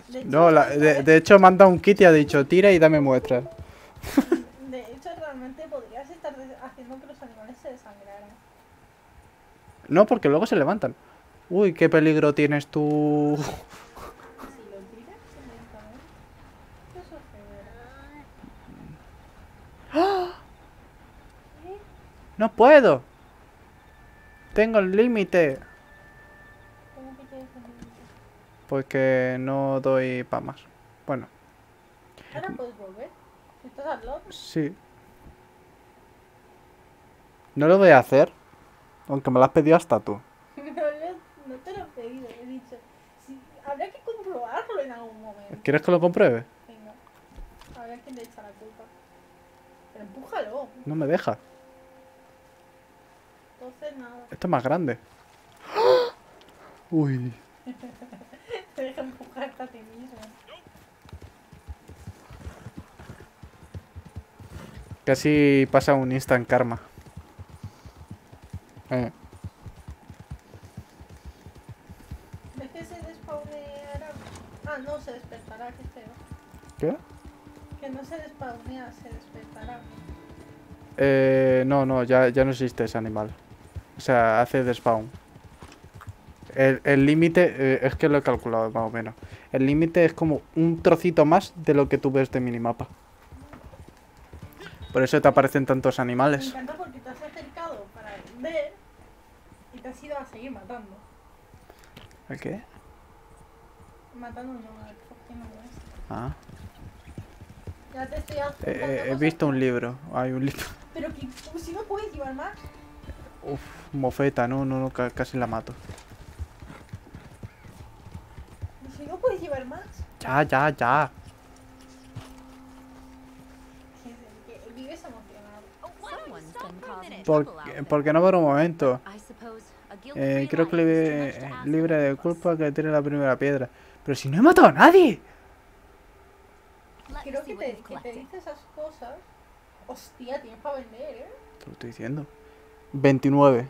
De hecho, No, de hecho manda un kit y ha dicho tira y dame muestras. de hecho, realmente podrías estar haciendo que los animales se desangraran. No, porque luego se levantan. Uy, qué peligro tienes tú. Si lo tiras directamente, ¿qué sucederá? ¿Eh? No puedo. Tengo el límite. ¿Cómo que tienes el límite? Porque no doy pa' más. Bueno, Ahora puedes volver. Si estás al lado. sí. No lo voy a hacer. Aunque me lo has pedido hasta tú. No te lo he pedido, he dicho. Sí, habrá que comprobarlo en algún momento. ¿Quieres que lo compruebe? Venga, a ver quién le echa la culpa. Pero empújalo. No me deja. Entonces nada. Esto es más grande. Uy. Te deja empujarte a ti mismo. Casi pasa un instant karma. ¿Ves que se despawneará? Ah, no, se despertará, que feo. ¿Qué? Que no se despawnea, se despertará. No, ya no existe ese animal. O sea, hace despawn. El límite, es que lo he calculado más o menos. El límite es como un trocito más de lo que tú ves de minimapa. Por eso te aparecen tantos Me animales. encanta porque te has acercado para ver y te has ido a seguir matando. ¿El qué? Matando no, al fucking no es. Ah. Ya te estoy apuntando He cosas, visto un libro. Hay un libro. pero que si no puedes llevar más. Uf, mofeta, no, casi la mato. Si no puedes llevar más. Ya. Que vives emocionado. Porque no para un momento. Creo que libre de culpa que tire la primera piedra. Pero si no he matado a nadie. Creo que te dice esas cosas. Hostia, tienes para vender, ¿eh? Te lo estoy diciendo. 29.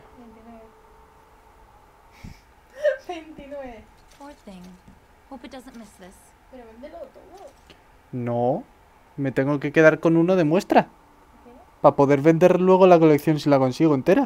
29. Poor thing. Hope it doesn't miss this. Pero véndelo todo. No. Me tengo que quedar con uno de muestra. ¿Qué? Para poder vender luego la colección si la consigo entera.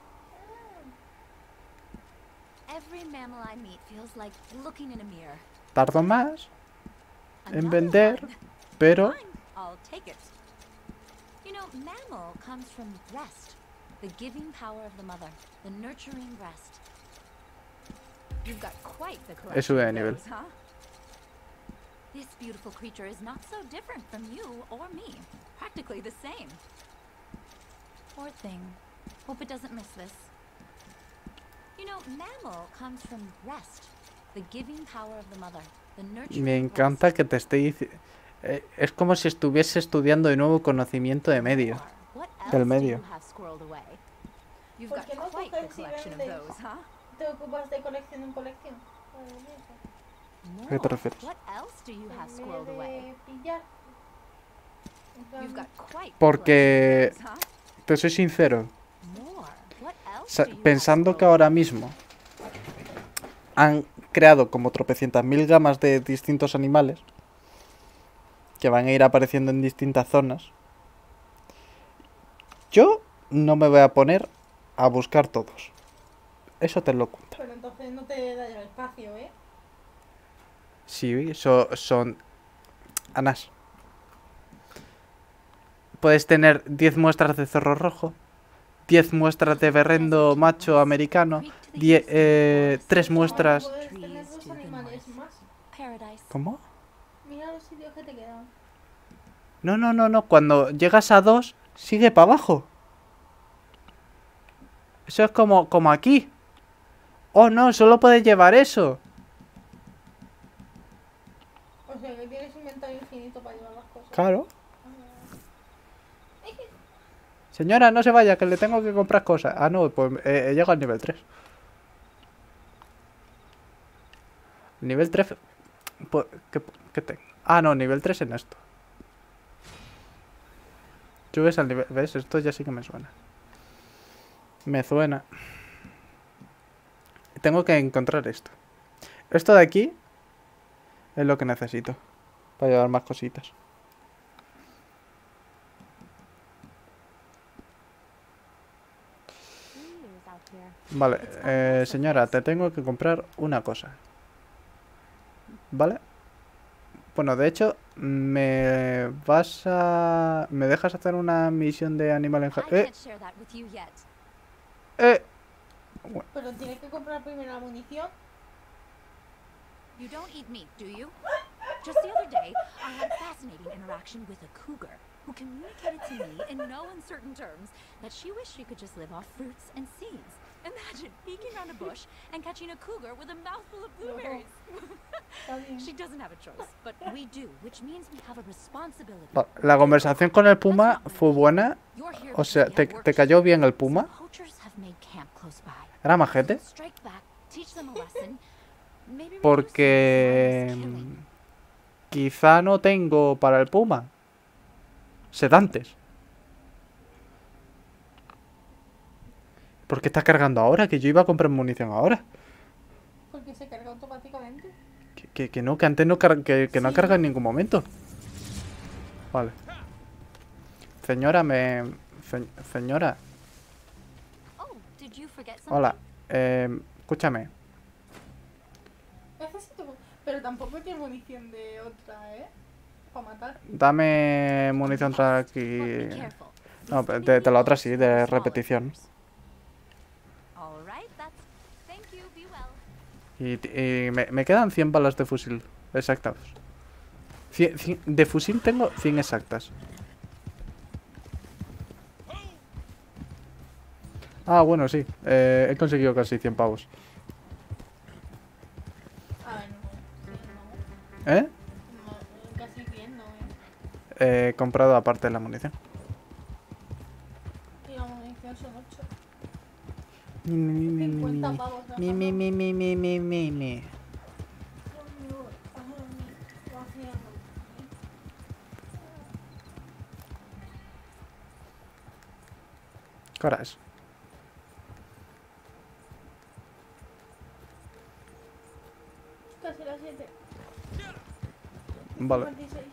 Every mammal I meet feels like looking in a mirror. Tardo más en Another vender, one. pero... Fine, I'll take it. You know, mammal comes from breast, the giving power of the mother, the nurturing breast. You've got quite the He subido de collection nivel. of those, huh? This beautiful creature is not so different from you or me. Practically the same. Poor thing. Hope it doesn't miss this. You know, mammal comes from breast, the giving power of the mother, the nurturing Me encanta breast. que te esté diciendo... es como si estuviese estudiando de nuevo conocimiento de medio. What Del else do medio. you have squirreled away? You've ¿Por got qué no quite the coges y collection of vendes? those, huh? ¿Te ocupas de colección en colección? ¿A qué te refieres? What else do you have En squirreled vez away? de pillar. En plan, You've got quite the Porque- collection of those, Te soy sincero. huh? More. What else do you have Pensando que squirreled ahora away? mismo han creado como tropecientas mil gamas de distintos animales que van a ir apareciendo en distintas zonas, yo no me voy a poner a buscar todos. Eso te lo cuento. Pero entonces no te da el espacio, ¿eh? Sí, son... Anás. Puedes tener 10 muestras de zorro rojo, 10 muestras de berrendo macho americano, 3 muestras... Puedes tener dos animales más. Paradise. ¿Cómo? Mira los sitios que te quedan. No. Cuando llegas a 2, sigue para abajo. Eso es como aquí. Oh, no, solo puedes llevar eso. O sea que tienes inventario infinito para llevar las cosas. Claro. Ah. Señora, no se vaya, que le tengo que comprar cosas. Ah, no, pues he llegado al nivel 3. Nivel 3... Pues, ¿qué tengo? Ah, no, nivel 3 en esto. Subes al nivel... ¿Ves? Esto ya sí que me suena. Me suena. Tengo que encontrar esto. Esto de aquí Es lo que necesito. Para llevar más cositas. Vale, señora, te tengo que comprar una cosa. ¿Vale? Bueno, de hecho, me dejas hacer una misión de animal en... I can't share that with you yet. Pero tienes que comprar primero la munición. You don't eat meat, do you? Just the other day, I had a fascinating interaction with a cougar who communicated to me in no uncertain terms that she wished she could just live off fruits and seeds. Imagine peeking around a bush and catching a cougar with a mouthful of blueberries. Está bien. She doesn't have a choice, but we do, which means we have a responsibility. La conversación con el puma fue buena. You're here O sea, because we ¿te have work cayó bien el to do. puma? Some poachers have made camp close by. ¿Era majete? Strike back, teach them a lesson. Maybe reduce Porque... some of this killing. Quizá no tengo para el puma sedantes. ¿Por qué estás cargando ahora? Que yo iba a comprar munición ahora. Porque se carga automáticamente. Que no, que antes no, que no ha Sí. cargado en ningún momento. Vale. Señora, señora. Oh, did you forget something? Hola. Escúchame. Necesito. Pero tampoco tiene munición de otra, ¿eh? Para matar. Dame munición But aquí. be careful. No, These de la otra sí, enemies de are smaller repetición. fighters. All right, thank you, be well. Y me quedan 100 balas de fusil exactas. De fusil tengo 100 exactas. Ah, bueno, sí. He conseguido casi 100 pavos. A ver, no. Sí, no. ¿Eh? No, casi bien, ¿no? ¿Eh? He comprado aparte la munición. Y la munición son 8. Mi, mi, mi, 50 mi, pavos. ¿no? mi, mi, mi, mi, mi, mi, mi, mi. Dios mío, gracias. ¿Qué hora es? Casi las 7. Vale. 56.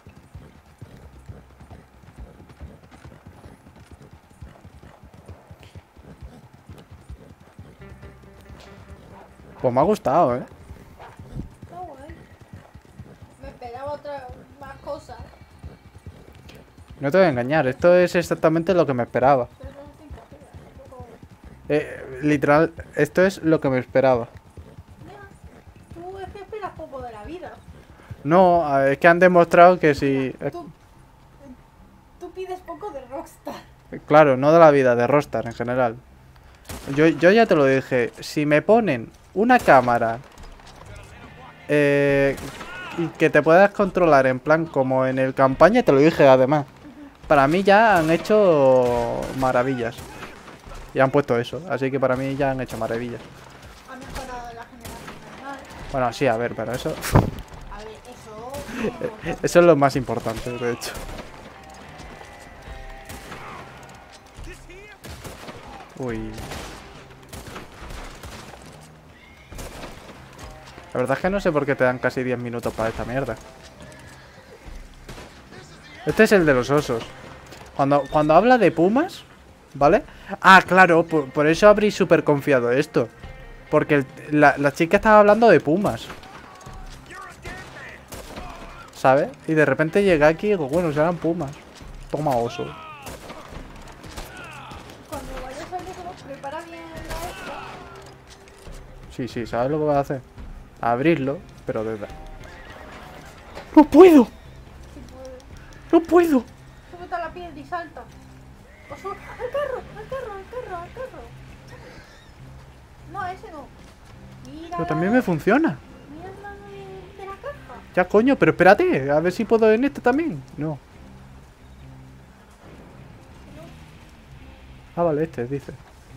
Pues me ha gustado, ¿eh? Está guay. Me esperaba más cosas. No te voy a engañar, esto es exactamente lo que me esperaba. Pero son 5 gigas. Tampoco. Literal, esto es lo que me esperaba. Ya. Tú es que esperas poco de la vida. No, es que han demostrado que si... Tú pides poco de Rockstar. Claro, no de la vida, de Rockstar en general. Yo ya te lo dije, si me ponen una cámara y que te puedas controlar en plan como en el campaña, te lo dije además. Para mí ya han hecho maravillas. Y han puesto eso, así que para mí ya han hecho maravillas. Ha mejorado la generación normal. Bueno, sí, a ver, pero eso... A ver, eso. Eso es lo más importante, de hecho. Uy. La verdad es que no sé por qué te dan casi 10 minutos para esta mierda. Este es el de los osos. Cuando habla de pumas, ¿vale? Ah, claro, por eso habréis súper confiado esto. Porque la chica estaba hablando de pumas, ¿sabes? Y de repente llega aquí y digo, bueno, serán pumas. Toma oso. Cuando vayas a verlo, prepara bien la esta. Sí, sí, ¿sabes lo que vas a hacer? Abrirlo, pero desde... ¡No puedo! Si puedes. ¡No puedo! Súbete a la piedra y salta. O ¡al carro! ¡Al carro! ¡Al carro! ¡Al carro! No, ese no. Mira. Pero también me funciona. Mira la de la caja. Ya, coño, pero espérate. A ver si puedo en este también. No. Ah, vale, este, dice.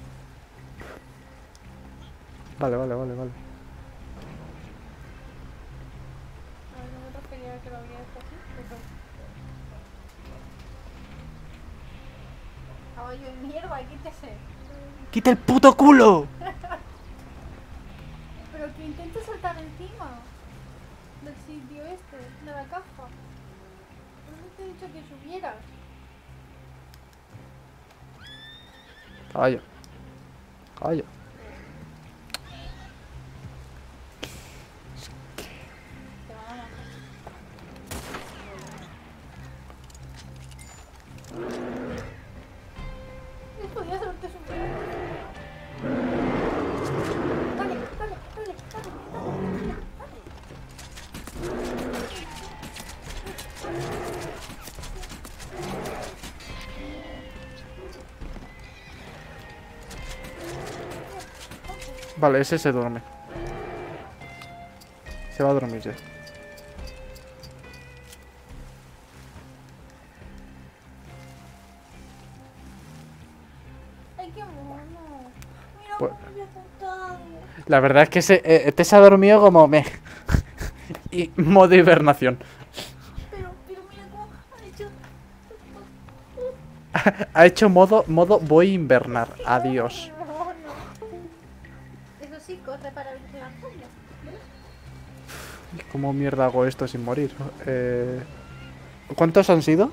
Vale. A ver, no me refería a que lo había hecho así. Pero... Caballo de mierda, quítese. ¡Quita el puto culo! Pero que intente saltar encima. del sitio este, de la caja. No te he dicho que subieras. Calla. Calla. Te van a matar. Podías haberte subido. Dale, dale, dale, dale, dale, dale. Vale, ese se duerme. Se va a dormir ya. Ay, qué mono. Mira Pues- cómo me ha contado. La verdad es que este se ha dormido como me. Y modo hibernación. Pero mira cómo ha hecho. Ha hecho modo voy a invernar. Adiós. Mono. Eso sí, corre para ver la folla. ¿Cómo mierda hago esto sin morir? ¿Cuántos han sido? 12.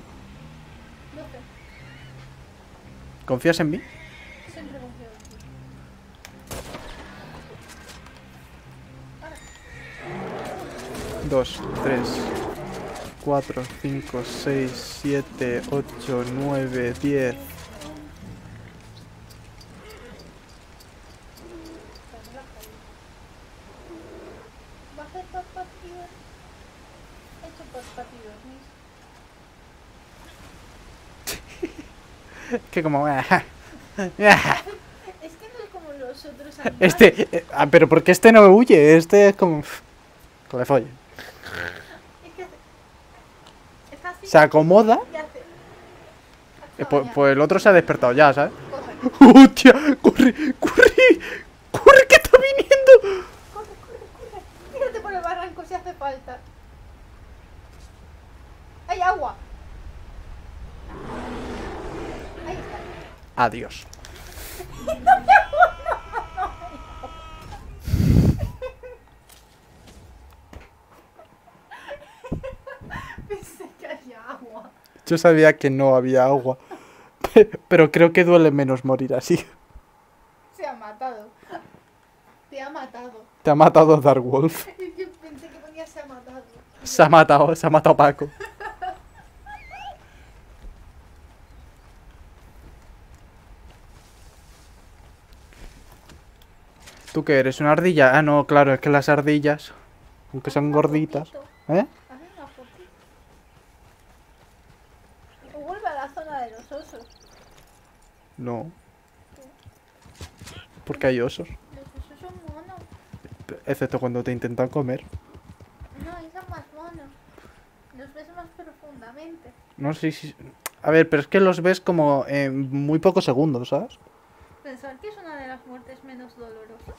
¿Confías en mí? Siempre confío en ti. 2, 3, 4, 5, 6, 7, 8, 9, 10. ¿Va a hacer dos partidos? He hecho dos partidos, mis. Que como... Es que no es como los otros animales. pero porque este no huye, este es como... Que le folle. Es que está así Se acomoda, y hace. pues el otro se ha despertado ya, ¿sabes? Corre, ¡Hostia! ¡Corre! ¡Corre! ¡Corre que está viniendo! corre, corre, corre. Tírate por el barranco si hace falta. ¡Hay agua! Ahí está. Adiós. Pensé que había agua. Yo sabía que no había agua. Pero creo que duele menos morir así. Se ha matado. Te ha matado. Te ha matado Darkwolf. Yo pensé que ponía se ha matado. Se ha matado Paco. ¿Tú qué eres? ¿Una ardilla? Ah, no, claro, es que las ardillas, aunque son gorditas. ¿Eh? Hazme una fotito. O vuelve a la zona de los osos. No. Porque hay osos. Los osos son monos. Excepto cuando te intentan comer. No, esos son más monos. Los ves más profundamente. No sé si... A ver, pero es que los ves como en muy pocos segundos, ¿sabes? Pensar que es una de las muertes menos dolorosas.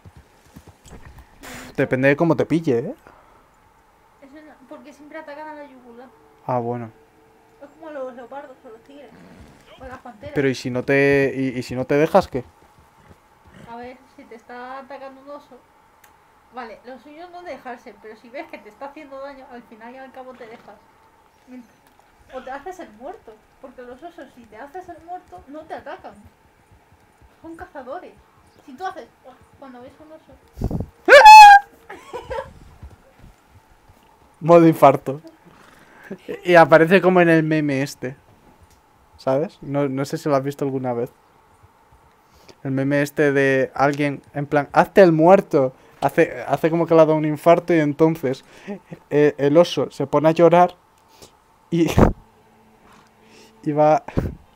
Depende de cómo te pille, ¿eh? Porque siempre atacan a la yugular. Ah, bueno. Es como los leopardos o los tigres. O las panteras. Pero ¿y si no te... y si no te dejas, qué? A ver, si te está atacando un oso. Vale, lo suyo no dejarse, pero si ves que te está haciendo daño, al final y al cabo te dejas. O te haces el muerto. Porque los osos, si te haces el muerto, no te atacan. Son cazadores. Si tú haces... Cuando ves un oso... Modo infarto. Y aparece como en el meme este. ¿Sabes? No sé si lo has visto alguna vez. El meme este de alguien, en plan, hazte el muerto. Hace como que le ha dado un infarto y entonces el oso se pone a llorar y va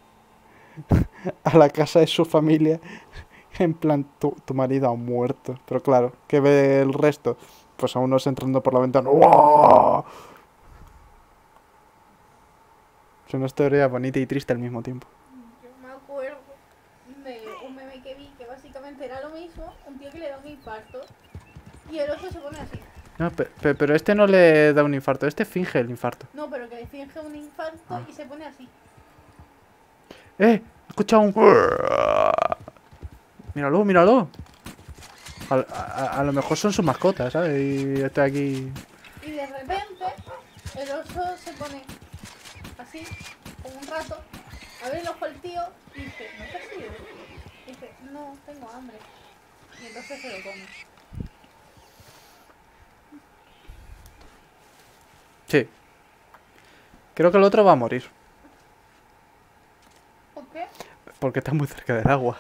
a la casa de su familia. En plan, tu marido ha muerto. Pero claro, ¿qué ve el resto? Pues a unos entrando por la ventana. ¡Wow! Es una historia bonita y triste al mismo tiempo. Yo me acuerdo de un meme que vi que básicamente era lo mismo. Un tío que le da un infarto. Y el oso se pone así. No, pero este no le da un infarto. Este finge el infarto. No, pero que le finge un infarto Ah. y se pone así. He escuchado un... Míralo, míralo. A lo mejor son sus mascotas, ¿sabes? Y estoy aquí... Y El oso se pone así, como un rato, a ver el ojo al tío y dice, ¿no te has ido? Y dice, no, tengo hambre. Y entonces se lo come. Sí. Creo que el otro va a morir. ¿Por qué? Porque está muy cerca del agua.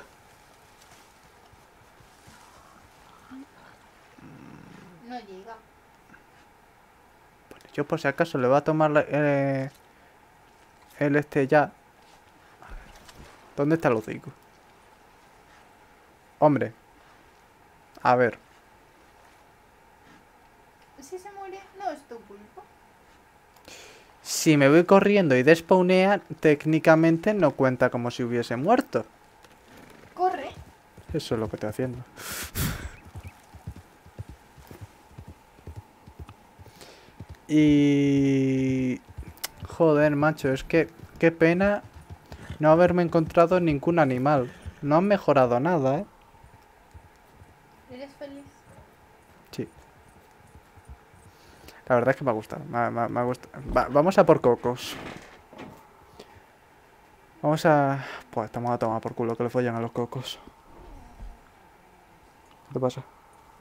No llega. Bueno, yo por si acaso le voy a tomar el este ya. A ver. ¿Dónde está el hocico? Hombre. A ver. Si se muere, no es tu culpa. Si me voy corriendo y despawnea, técnicamente no cuenta como si hubiese muerto. Corre. Eso es lo que estoy haciendo. Y... Joder, macho, es que... Qué pena no haberme encontrado ningún animal. No han mejorado nada, ¿eh? ¿Eres feliz? Sí. La verdad es que me ha gustado. Me ha gustado. Vamos a por cocos. Vamos a... Pues estamos a tomar por culo que le follan a los cocos. ¿Qué te pasa?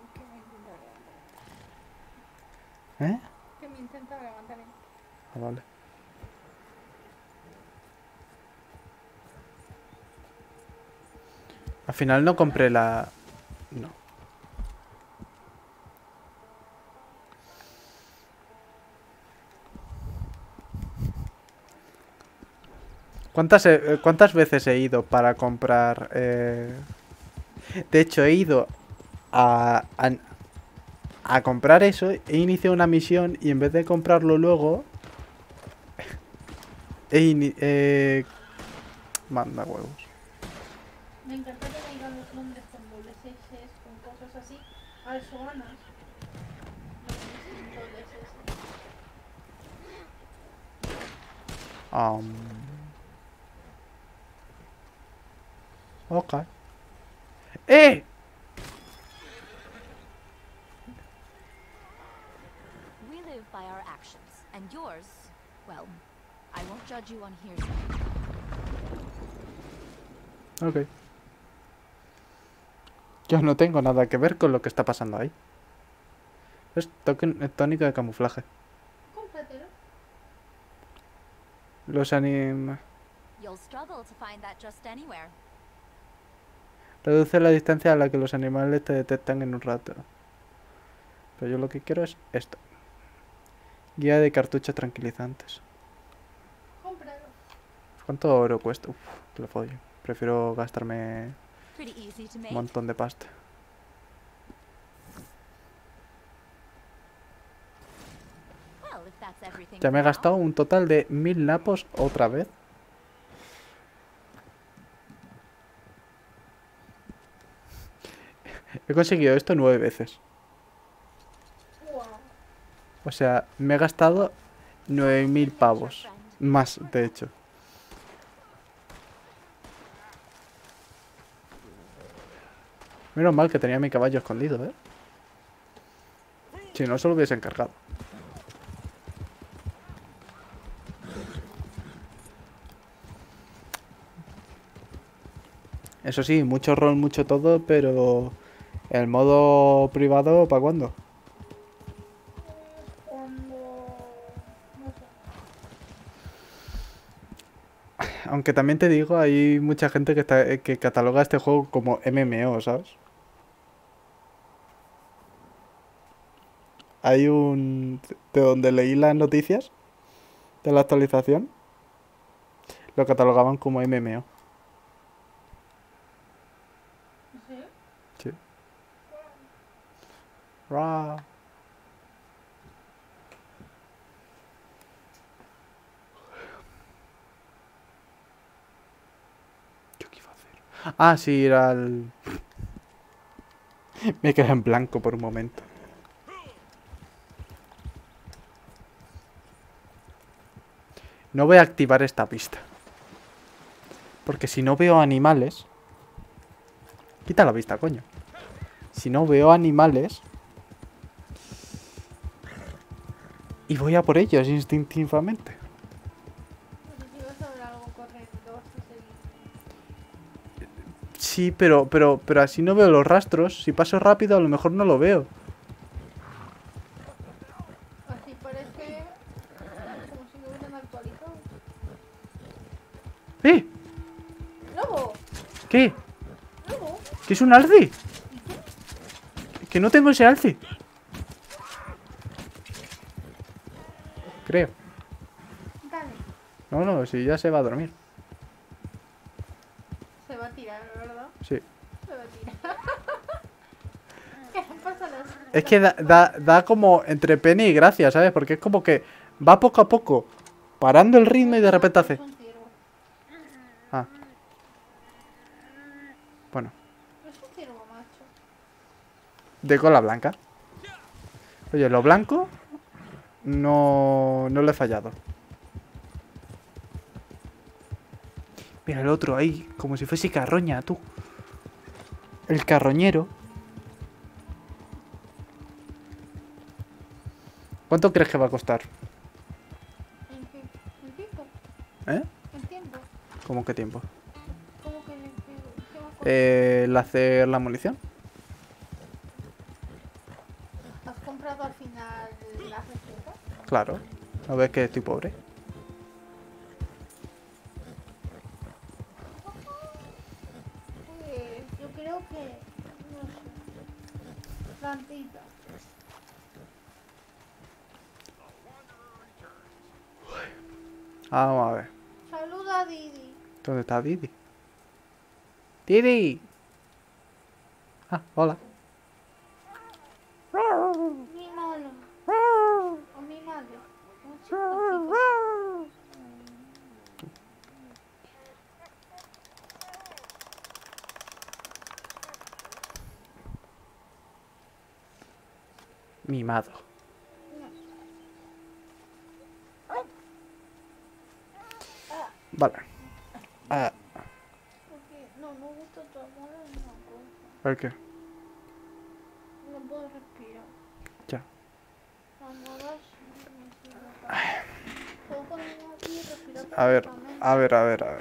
¿Eh? Que me intenta levantar. Ah, vale. Al final no compré la... No. ¿Cuántas veces he ido para comprar? De hecho, he ido a comprar eso, he iniciado una misión y en vez de comprarlo luego... Manda huevos. Me encanta que me digan los nombres con dobles S, con cosas así. A eso ganas. No dobles S. Ok. ¡Eh! We live by our actions, and yours, well, I won't judge you on hearsay. Ok. Yo no tengo nada que ver con lo que está pasando ahí. Es tónica de camuflaje. Cómpratelo. Los anim... You'll struggle to find that just anywhere. Reduce la distancia a la que los animales te detectan en un rato. Pero yo lo que quiero es esto. Guía de cartuchos tranquilizantes. Cómpralo. ¿Cuánto oro cuesta? Uf, te lo follo. Prefiero gastarme Pretty easy to un make. montón de pasta. Well, if that's everything Ya me he for now. gastado un total de 1000 napos otra vez. He conseguido esto 9 veces. Wow. O sea, me he gastado 9000 pavos. Más, de hecho. Menos mal que tenía mi caballo escondido, ¿eh? Si no, se lo hubiese encargado. Eso sí, mucho rol, mucho todo, pero... ¿El modo privado para cuándo? Cuando... No sé. Aunque también te digo, hay mucha gente que cataloga este juego como MMO, ¿sabes? Hay un... De donde leí las noticias de la actualización, lo catalogaban como MMO. ¿Sí? Sí. Ra. ¿Yo qué iba a hacer? Ah, sí, ir al... Me quedé en blanco por un momento. No voy a activar esta pista. Porque si no veo animales... Quita la vista, coño. Si no veo animales... Y voy a por ellos instintivamente. No sé si vas a ver algo corriendo, vas a seguir. Sí, pero así no veo los rastros. Si paso rápido a lo mejor no lo veo. Así parece como si no hubieran actualizado. ¡Eh! ¡Lobo! ¿Qué? ¡Lobo! ¿Qué es un alce? Que no tengo ese alce. Creo. Dale. No, si ya se va a dormir. Se va a tirar, ¿verdad? Sí. Se va a tirar. ¿Qué pasa las... Es que da como entre pena y gracia, ¿sabes? Porque es como que va poco a poco parando el ritmo y de repente hace... Es un ciervo. Ah. Bueno, Es un ciervo macho. de cola blanca. Oye, lo blanco no le he fallado. Mira el otro ahí, como si fuese carroña, tú. El carroñero. ¿Cuánto crees que va a costar? ¿En qué? ¿En tiempo? ¿Eh? ¿En tiempo? ¿Cómo qué tiempo? ¿Cómo que en tiempo? ¿Qué va a costar? El hacer la munición. ¿Has comprado al final las recetas? Claro. ¿No ves que estoy pobre? Pues yo creo que... no sé. Plantita. Vamos a ver. Saluda a Didi. ¿Dónde está Didi? ¡Didi! Ah, hola. Mi malo. O mi madre. Un chico. Mimado. Vale. Ah, Porque no me gusta tu amor en una cosa. ¿por qué? No puedo respirar. Ya. Amor así me sirve para... Puedo ponerme aquí y respirar A ver, perfectamente. a ver, a ver, a ver.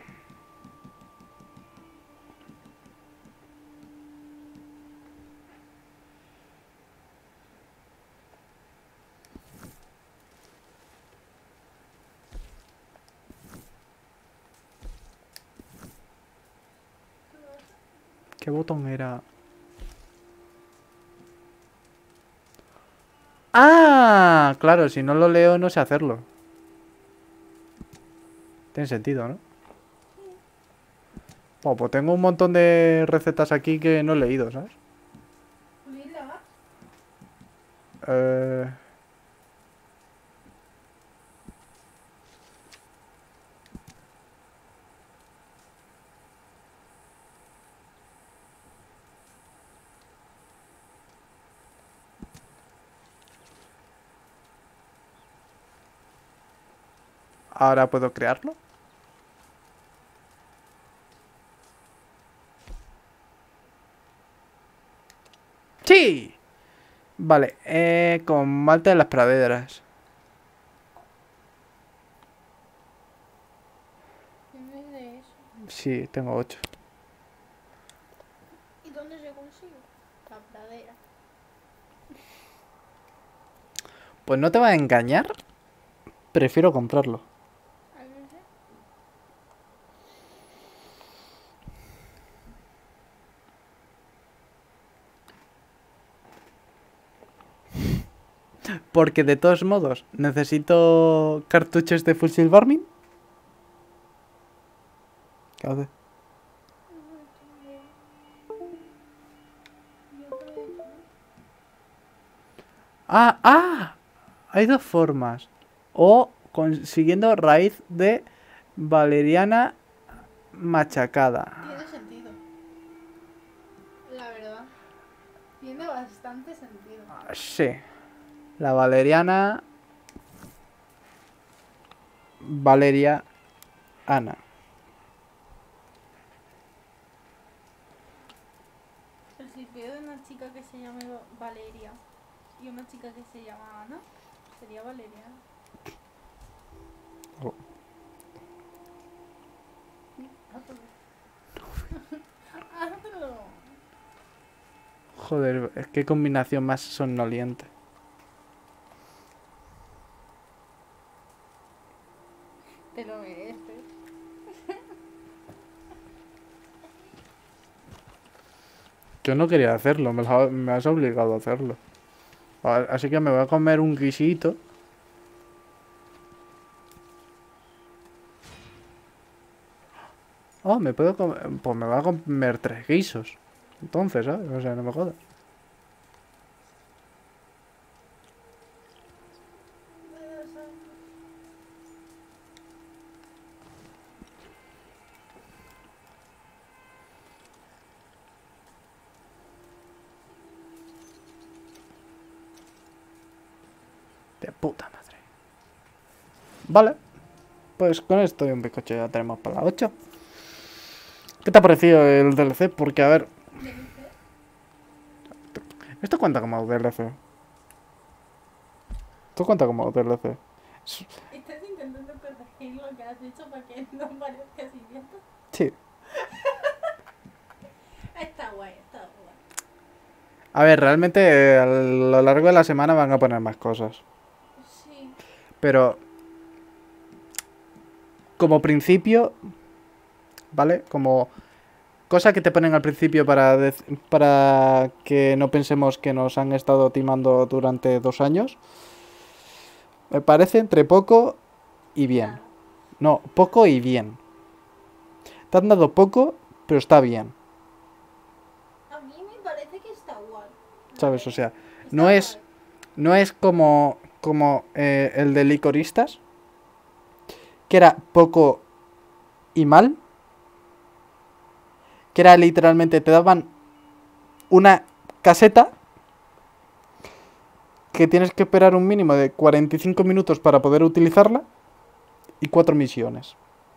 ¿Qué botón era? ¡Ah! Claro, si no lo leo no sé hacerlo. Tiene sentido, ¿no? Bueno, pues tengo un montón de recetas aquí que no he leído, ¿sabes? Mira, Eh... Ahora puedo crearlo. ¡Sí! Vale, con malta de las praderas. ¿tienes de eso? Sí, tengo 8. ¿Y dónde se consigue? La pradera. Pues no te va a engañar. Prefiero comprarlo. A ver, ¿eh? Porque de todos modos, necesito cartuchos de Full Farming. ¿Qué hace? Yo creo que... ¡Ah! ¡Ah! Hay dos formas. O consiguiendo raíz de valeriana machacada. Tiene sentido. La verdad. Tiene bastante sentido. Sí. La valeriana... Valeria Ana. Pero si veo de una chica que se llama Valeria y una chica que se llama Ana, Sería valeriana. Oh. Hazlo. Joder, es que combinación más somnoliente. Te lo mereces. Yo no quería hacerlo, me has obligado a hacerlo. Así que me voy a comer un guisito. Oh, me puedo comer. Pues me voy a comer 3 guisos. Entonces, ¿sabes? O sea, no me jodas. De puta madre. Vale. Pues con esto y un bizcocho ya tenemos para la 8. ¿Qué te ha parecido el DLC? Porque, a ver, esto cuenta como DLC. Esto cuenta como DLC. ¿Estás intentando corregir lo que has dicho para que no parezca idiota? Sí. Está guay, está guay. A ver, realmente a lo largo de la semana van a poner más cosas. Sí. Pero como principio, ¿vale? Como cosa que te ponen al principio para que no pensemos que nos han estado timando durante 2 años. Me parece entre poco y bien. Claro. No, poco y bien. Te han dado poco, pero está bien. A mí me parece que está guay. ¿Sabes? O sea, Está no es, guay. no es como el de Licoristas, que era poco y mal. Que era literalmente, te daban una caseta que tienes que esperar un mínimo de 45 minutos para poder utilizarla y 4 misiones.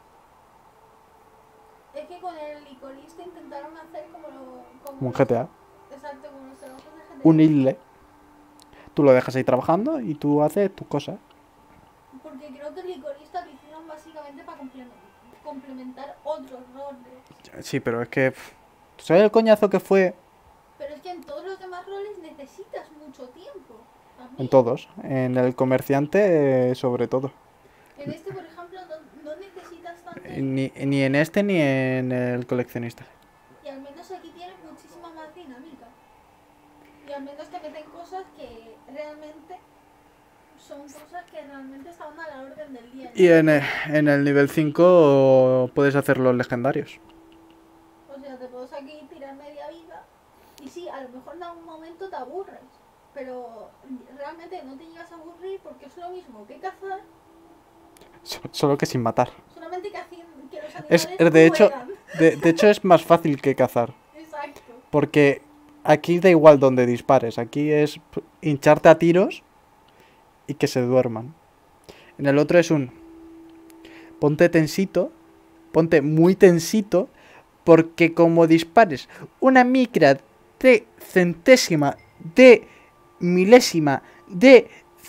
Es que con el licorista intentaron hacer Como un GTA. Exacto, como los trabajos de GTA. Un isle. Tú lo dejas ahí trabajando y tú haces tus cosas. Porque creo que el licorista lo hicieron básicamente para complementar otros roles. Sí, pero es que... ¿Tú sabes el coñazo que fue Pero es que en todos los demás roles necesitas mucho tiempo. También. en todos? En el comerciante, sobre todo. En este, por ejemplo, no necesitas tanto. Ni en este ni en el coleccionista. Y al menos aquí tienes muchísima más dinámica. Y al menos te meten cosas que realmente son cosas que realmente estaban a la orden del día. Y en el nivel 5 puedes hacer los legendarios. O sea, te puedes aquí tirar media vida. Y sí, a lo mejor en algún momento te aburres. Pero realmente no te llegas a aburrir porque es lo mismo que cazar. Solo que sin matar. Solamente que los animales De hecho, puedan. de hecho es más fácil que cazar. Exacto. Porque aquí da igual donde dispares. Aquí es hincharte a tiros y que se duerman. En el otro es ponte tensito. Ponte muy tensito. Porque como dispares una micra de centésima de milésima de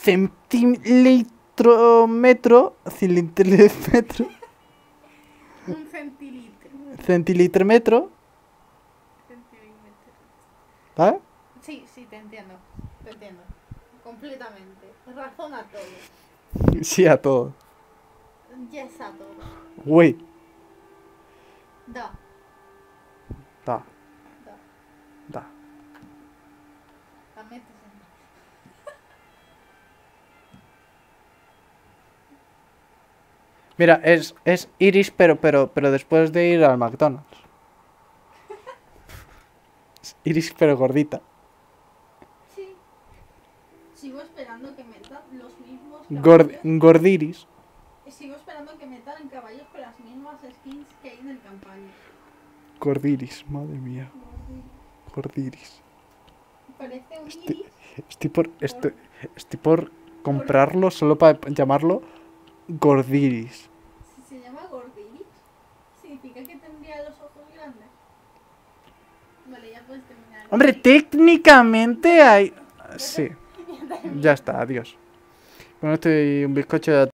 centilitrómetro. Un centilitro. Centilitrómetro. Centímetro. ¿Vale? Sí, sí, te entiendo. Te entiendo. Completamente. Razona todo. Sí a todo. Yes a todo. Güey. Da. Da, Da. da. La metes en. Mira, es Iris, pero después de ir al McDonald's. Es Iris, pero gordita. Sí. Sigo esperando que metan los mismos Gordiris. Sigo esperando que metan caballos con las mismas skins que hay en el campaña. Gordiris, madre mía. Gordiris. Parece un iris. Estoy por comprarlo solo para llamarlo Gordiris. Si se llama gordiris, significa que tendría los ojos grandes. Vale, ya puedes terminar. Hombre, técnicamente hay... Sí, ya está, adiós. Con esto y un bizcocho de